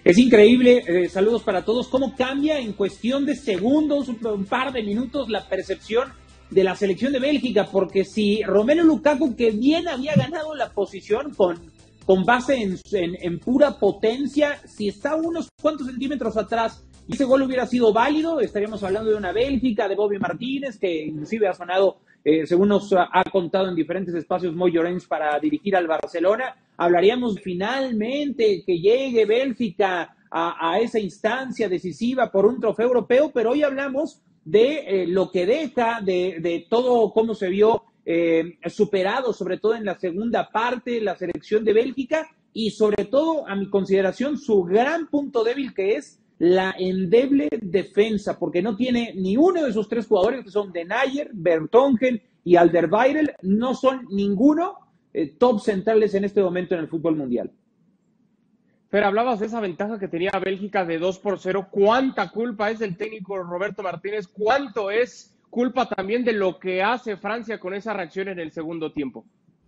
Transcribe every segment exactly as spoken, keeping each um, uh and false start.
Es increíble, eh, saludos para todos, cómo cambia en cuestión de segundos, un par de minutos, la percepción de la selección de Bélgica, porque si Romelu Lukaku, que bien había ganado la posición con, con base en, en, en pura potencia, si está unos cuantos centímetros atrás y ese gol hubiera sido válido, estaríamos hablando de una Bélgica, de Bobby Martínez, que inclusive ha sonado, eh, según nos ha, ha contado en diferentes espacios Moy Llorens para dirigir al Barcelona. Hablaríamos finalmente que llegue Bélgica a, a esa instancia decisiva por un trofeo europeo, pero hoy hablamos de eh, lo que deja, de, de todo cómo se vio eh, superado, sobre todo en la segunda parte, la selección de Bélgica, y sobre todo, a mi consideración, su gran punto débil, que es la endeble defensa, porque no tiene ni uno de esos tres jugadores, que son Denayer, Vertonghen y Alderweireld, no son ninguno eh, top centrales en este momento en el fútbol mundial. Pero hablabas de esa ventaja que tenía Bélgica de dos por cero. ¿Cuánta culpa es del técnico Roberto Martínez? ¿Cuánto es culpa también de lo que hace Francia con esa reacción en el segundo tiempo?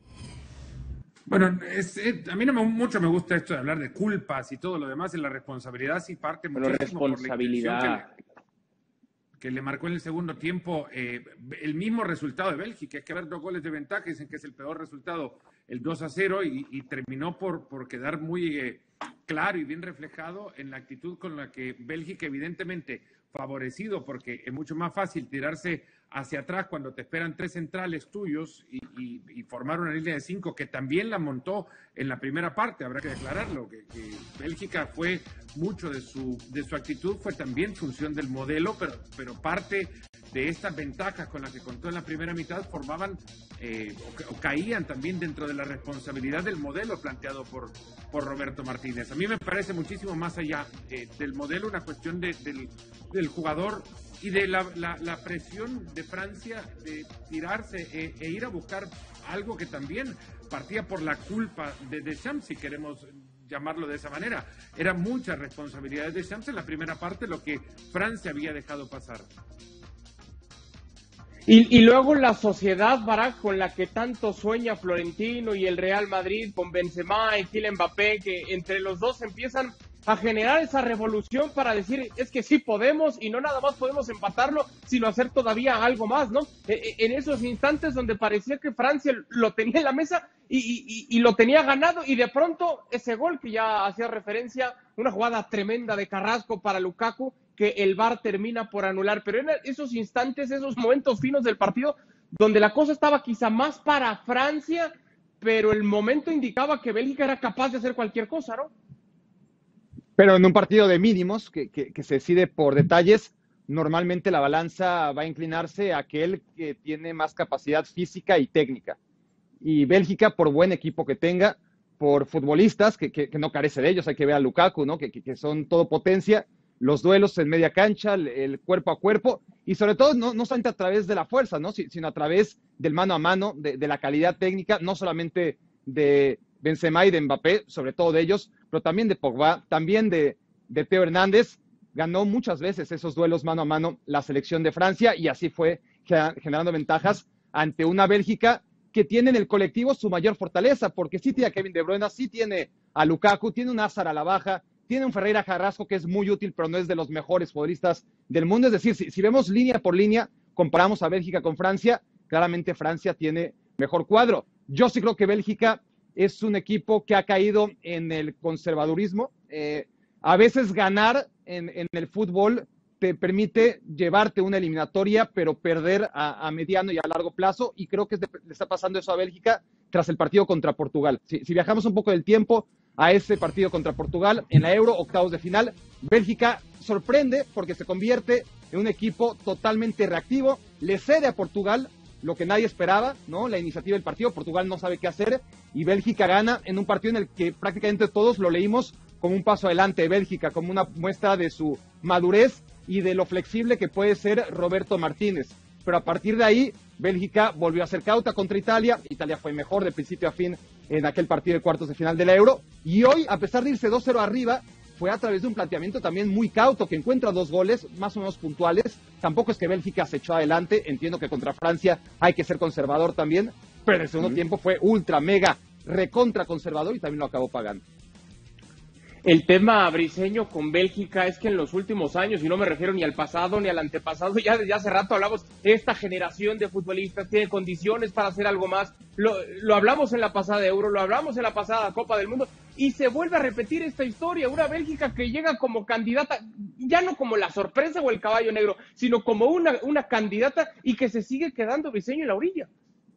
Bueno, es, es, a mí no me, mucho me gusta esto de hablar de culpas y todo lo demás, en la responsabilidad sí parte Pero muchísimo responsabilidad. por la intención que le, que le marcó en el segundo tiempo eh, el mismo resultado de Bélgica. Es que haber dos goles de ventaja, dicen que es el peor resultado, el dos a cero, y, y terminó por, por quedar muy eh, claro y bien reflejado en la actitud con la que Bélgica, evidentemente favorecido, porque es mucho más fácil tirarse hacia atrás cuando te esperan tres centrales tuyos y, y, y formar una línea de cinco, que también la montó en la primera parte, habrá que declararlo, que, que Bélgica fue mucho de su, de su actitud, fue también función del modelo, pero, pero parte de estas ventajas con las que contó en la primera mitad formaban eh, o, o caían también dentro de la responsabilidad del modelo planteado por, por Roberto Martínez. A mí me parece muchísimo más allá eh, del modelo, una cuestión de, del, del jugador y de la, la, la presión de Francia de tirarse e, e ir a buscar algo que también partía por la culpa de Deschamps, si queremos llamarlo de esa manera. Era mucha responsabilidad de Deschamps en la primera parte, lo que Francia había dejado pasar. Y, y luego la sociedad, Barak, con la que tanto sueña Florentino y el Real Madrid, con Benzema y Kylian Mbappé, que entre los dos empiezan a generar esa revolución para decir, es que sí podemos, y no nada más podemos empatarlo, sino hacer todavía algo más, ¿no? En esos instantes donde parecía que Francia lo tenía en la mesa y, y, y lo tenía ganado, y de pronto ese gol que ya hacía referencia, una jugada tremenda de Carrasco para Lukaku, que el V A R termina por anular, pero en esos instantes, esos momentos finos del partido, donde la cosa estaba quizá más para Francia, pero el momento indicaba que Bélgica era capaz de hacer cualquier cosa, ¿no? Pero en un partido de mínimos, que, que, que se decide por detalles, normalmente la balanza va a inclinarse a aquel que tiene más capacidad física y técnica. Y Bélgica, por buen equipo que tenga, por futbolistas, que, que, que no carece de ellos, hay que ver a Lukaku, ¿no? que, que, que son todo potencia, los duelos en media cancha, el, el cuerpo a cuerpo, y sobre todo no, no solamente a través de la fuerza, ¿no? sino a través del mano a mano, de, de la calidad técnica, no solamente de Benzema y de Mbappé, sobre todo de ellos, pero también de Pogba, también de, de Theo Hernández. Ganó muchas veces esos duelos mano a mano la selección de Francia, y así fue generando ventajas ante una Bélgica que tiene en el colectivo su mayor fortaleza, porque sí tiene a Kevin De Bruyne, sí tiene a Lukaku, tiene un Hazard a la baja, tiene un Ferreira Carrasco que es muy útil, pero no es de los mejores futbolistas del mundo. Es decir, si, si vemos línea por línea, comparamos a Bélgica con Francia, claramente Francia tiene mejor cuadro. Yo sí creo que Bélgica es un equipo que ha caído en el conservadurismo. Eh, a veces ganar en, en el fútbol te permite llevarte una eliminatoria, pero perder a, a mediano y a largo plazo, y creo que le está pasando eso a Bélgica tras el partido contra Portugal. Si, si viajamos un poco del tiempo a ese partido contra Portugal en la Euro, octavos de final, Bélgica sorprende porque se convierte en un equipo totalmente reactivo, le cede a Portugal lo que nadie esperaba, ¿no? La iniciativa del partido, Portugal no sabe qué hacer, y Bélgica gana en un partido en el que prácticamente todos lo leímos como un paso adelante de Bélgica, como una muestra de su madurez y de lo flexible que puede ser Roberto Martínez. Pero a partir de ahí, Bélgica volvió a ser cauta contra Italia. Italia fue mejor de principio a fin en aquel partido de cuartos de final de la Euro. Y hoy, a pesar de irse dos cero arriba, fue a través de un planteamiento también muy cauto, que encuentra dos goles más o menos puntuales. Tampoco es que Bélgica se echó adelante. Entiendo que contra Francia hay que ser conservador también. Pero en el segundo uh-huh. tiempo fue ultra, mega, recontra conservador y también lo acabó pagando. El tema briseño con Bélgica es que en los últimos años, y no me refiero ni al pasado ni al antepasado, ya desde hace rato hablamos, esta generación de futbolistas tiene condiciones para hacer algo más. Lo, lo hablamos en la pasada Euro, lo hablamos en la pasada Copa del Mundo, y se vuelve a repetir esta historia. Una Bélgica que llega como candidata, ya no como la sorpresa o el caballo negro, sino como una, una candidata y que se sigue quedando briseño en la orilla.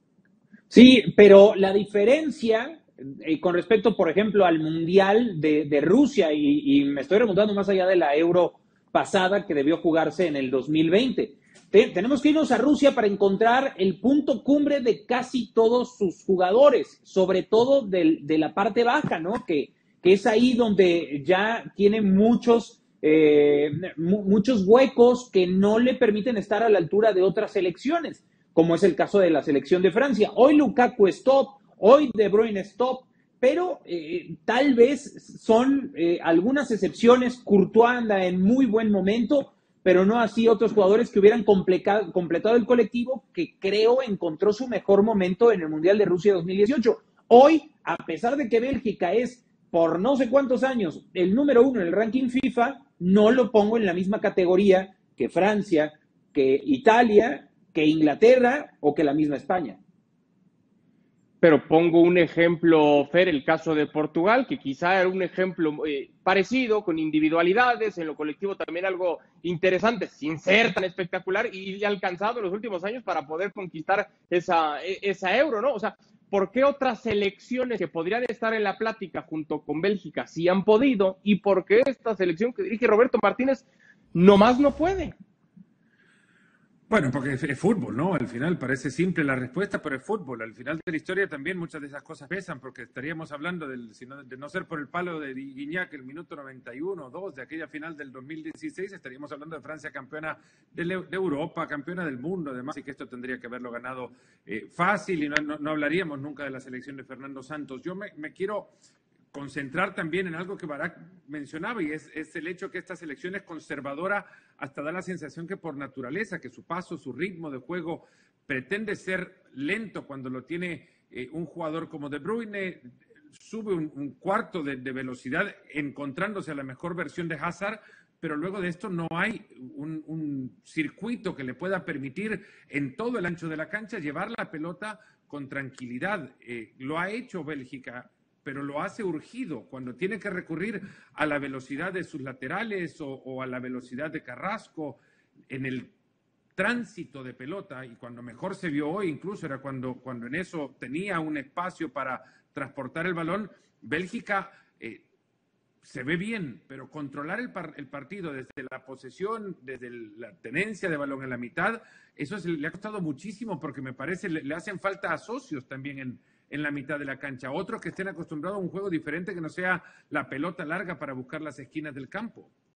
Sí, pero la diferencia eh, con respecto, por ejemplo, al Mundial de, de Rusia, y, y me estoy remontando más allá de la Euro pasada que debió jugarse en el dos mil veinte. Te, tenemos que irnos a Rusia para encontrar el punto cumbre de casi todos sus jugadores, sobre todo del, de la parte baja, ¿no? Que, que es ahí donde ya tiene muchos, eh, mu- muchos huecos que no le permiten estar a la altura de otras selecciones, como es el caso de la selección de Francia. Hoy Lukaku es top, hoy De Bruyne es top, pero eh, tal vez son eh, algunas excepciones. Courtois anda en muy buen momento, pero no así otros jugadores que hubieran completado, completado el colectivo, que creo encontró su mejor momento en el Mundial de Rusia dos mil dieciocho. Hoy, a pesar de que Bélgica es por no sé cuántos años el número uno en el ranking FIFA, no lo pongo en la misma categoría que Francia, que Italia, que Inglaterra o que la misma España. Pero pongo un ejemplo, Fer, el caso de Portugal, que quizá era un ejemplo eh, parecido, con individualidades, en lo colectivo también algo interesante, sin ser tan espectacular, y alcanzado en los últimos años para poder conquistar esa, esa Euro, ¿no? O sea, ¿por qué otras selecciones que podrían estar en la plática junto con Bélgica sí han podido, y por qué esta selección que dirige Roberto Martínez nomás no puede? Bueno, porque es, es fútbol, ¿no? Al final parece simple la respuesta, pero es fútbol. Al final de la historia también muchas de esas cosas pesan, porque estaríamos hablando del, si no, de no ser por el palo de Guignac, el minuto noventa y uno o dos de aquella final del dos mil dieciséis, estaríamos hablando de Francia campeona de, de Europa, campeona del mundo, además, y que esto tendría que haberlo ganado eh, fácil, y no, no, no hablaríamos nunca de la selección de Fernando Santos. Yo me, me quiero concentrar también en algo que Barak mencionaba, y es, es el hecho que esta selección es conservadora, hasta da la sensación que por naturaleza, que su paso, su ritmo de juego pretende ser lento cuando lo tiene eh, un jugador como De Bruyne, sube un, un cuarto de, de velocidad encontrándose a la mejor versión de Hazard, pero luego de esto no hay un, un circuito que le pueda permitir en todo el ancho de la cancha llevar la pelota con tranquilidad. Eh, lo ha hecho Bélgica, pero lo hace urgido cuando tiene que recurrir a la velocidad de sus laterales o, o a la velocidad de Carrasco en el tránsito de pelota, y cuando mejor se vio hoy incluso era cuando, cuando en eso tenía un espacio para transportar el balón. Bélgica eh, se ve bien, pero controlar el, par, el partido desde la posesión, desde el, la tenencia de balón en la mitad, eso es, le ha costado muchísimo, porque me parece le, le hacen falta a socios también en en la mitad de la cancha, otros que estén acostumbrados a un juego diferente que no sea la pelota larga para buscar las esquinas del campo.